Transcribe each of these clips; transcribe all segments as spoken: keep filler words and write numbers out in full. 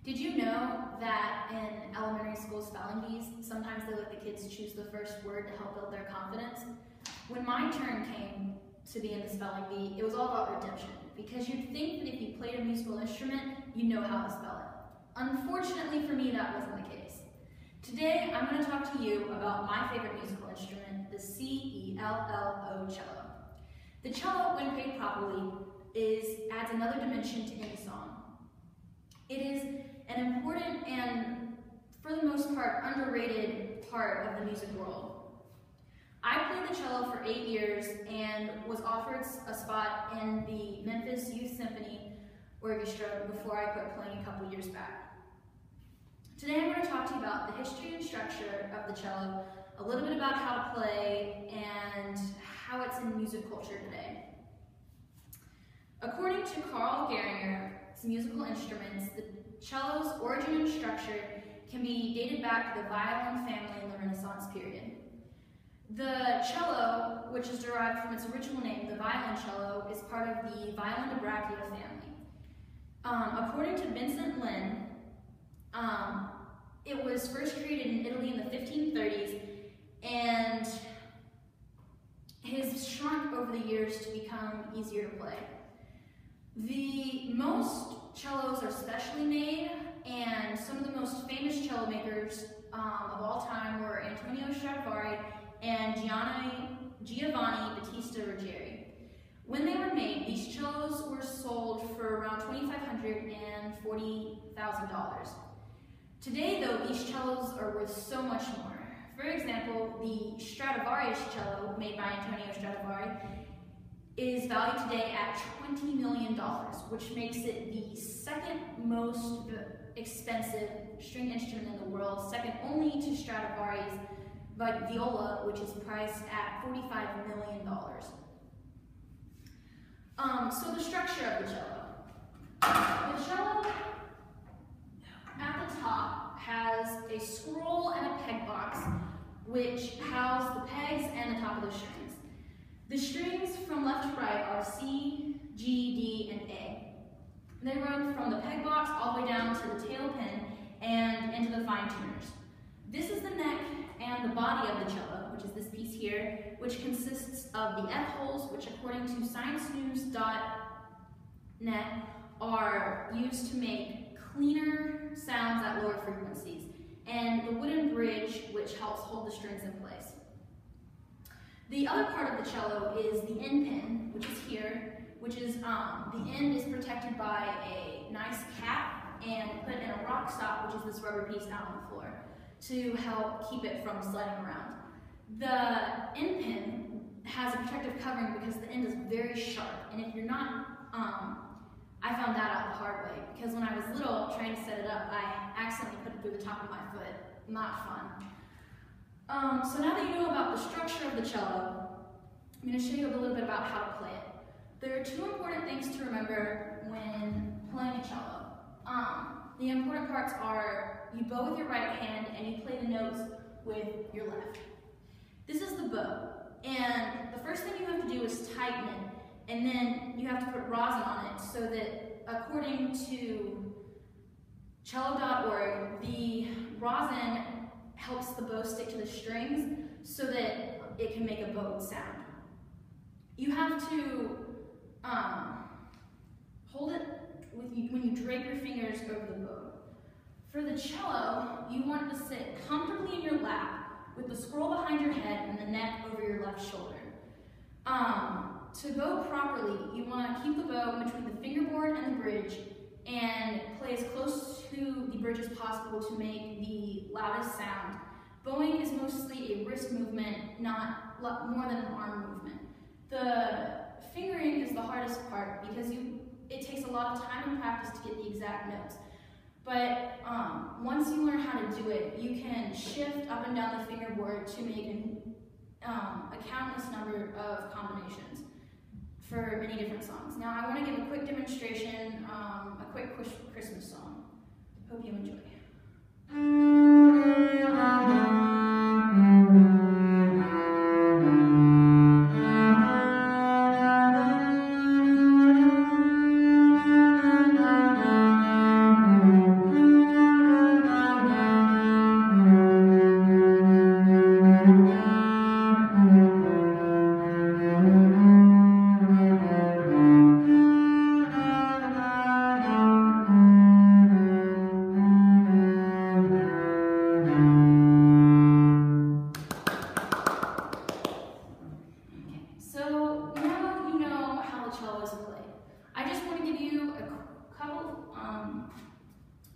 Did you know that in elementary school spelling bees, sometimes they let the kids choose the first word to help build their confidence? When my turn came to be in the spelling bee, it was all about redemption, because you'd think that if you played a musical instrument, you know how to spell it. Unfortunately for me, that wasn't the case. Today, I'm going to talk to you about my favorite musical instrument, the C E L L O cello. The cello, when played properly, is adds another dimension to any song. It is an important and, for the most part, underrated part of the music world. I played the cello for eight years and was offered a spot in the Memphis Youth Symphony Orchestra before I quit playing a couple years back. Today I'm going to talk to you about the history and structure of the cello, a little bit about how to play, and how it's in music culture today. According to Carl Gehringer's musical instruments, the cello's origin and structure can be dated back to the violin family in the Renaissance period. The cello, which is derived from its original name, the violoncello, is part of the violin vibrato family. Um, according to Vincent Lin, um, it was first created in Italy in the fifteen thirties, and has shrunk over the years to become easier to play. The most cellos are specially made, and some of the most famous cello makers um, of all time were Antonio Stradivari and Gianni, Giovanni Battista Ruggieri. When they were made, these cellos were sold for around twenty-five hundred dollars and forty thousand dollars. Today, though, these cellos are worth so much more. For example, the Stradivarius cello, made by Antonio Stradivari, is valued today at twenty million dollars, which makes it the second most expensive string instrument in the world, second only to Stradivari's viola, which is priced at forty-five million dollars. Um, so the structure of the cello. The cello at the top has a scroll and a peg box, which house the pegs and the top of the strings. The strings from left to right are C, G, D, and A. They run from the peg box all the way down to the tail pin and into the fine tuners. This is the neck and the body of the cello, which is this piece here, which consists of the F holes, which according to science news dot net are used to make cleaner sounds at lower frequencies, and the wooden bridge, which helps hold the strings in place. The other part of the cello is the end pin, which is here, which is, um, the end is protected by a nice cap and put in a rock stop, which is this rubber piece out on the floor, to help keep it from sliding around. The end pin has a protective covering because the end is very sharp, and if you're not, um, I found that out the hard way, because when I was little trying to set it up, I accidentally put it through the top of my foot. Not fun. Um, so now that you know about the structure of the cello, I'm going to show you a little bit about how to play it. There are two important things to remember when playing a cello. Um, the important parts are you bow with your right hand and you play the notes with your left. This is the bow, and the first thing you have to do is tighten it, and then you have to put rosin on it so that, according to cello dot org, the rosin helps the bow stick to the strings so that it can make a bowed sound. You have to um, hold it with you, when you drape your fingers over the bow. For the cello, you want it to sit comfortably in your lap with the scroll behind your head and the neck over your left shoulder. Um, to bow properly, you want to keep the bow in between the fingerboard and the bridge and play as close to the bridge as possible to make the loudest sound. Bowing is mostly a wrist movement, not more than an arm movement. The fingering is the hardest part because you, it takes a lot of time and practice to get the exact notes. But um, once you learn how to do it, you can shift up and down the fingerboard to make an, um, a countless number of combinations for many different songs. Now I want to give a quick demonstration, um, a quick Christmas song. Hope you enjoy.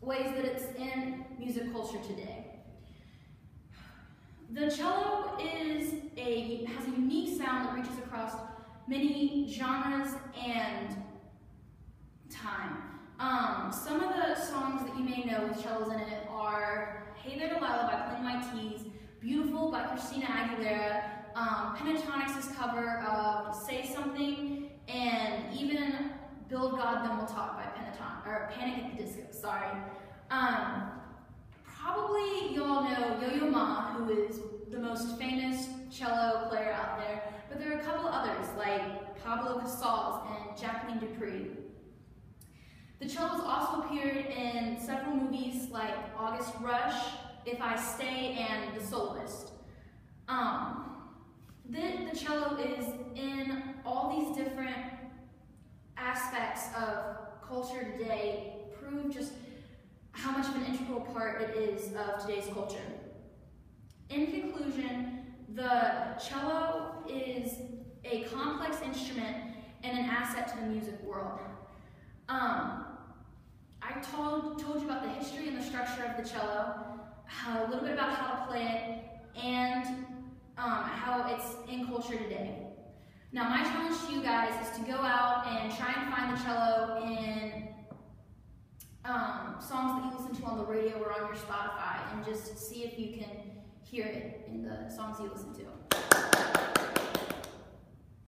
ways that it's in music culture today. The cello is a, has a unique sound that reaches across many genres and time. Um, some of the songs that you may know with cellos in it are Hey There Delilah by Playing My Tees, Beautiful by Christina Aguilera, um, Pentatonics' cover of Say Something, and even Build God Then We'll Talk by Pentatonic, or Panic at the Disco, sorry. Um, probably y'all know Yo-Yo Ma, who is the most famous cello player out there, but there are a couple others like Pablo Casals and Jacqueline Dupree. The cello has also appeared in several movies like August Rush, If I Stay, and The Soloist. Um, the, the cello is in all these different aspects of culture today, prove just how much of an integral part it is of today's culture. In conclusion, the cello is a complex instrument and an asset to the music world. Um, I told, told you about the history and the structure of the cello, how, a little bit about how to play it, and um, how it's in culture today. Now, my challenge to you guys is to go out and try and find the cello in um, songs that you listen to on the radio or on your Spotify, and just see if you can hear it in the songs you listen to.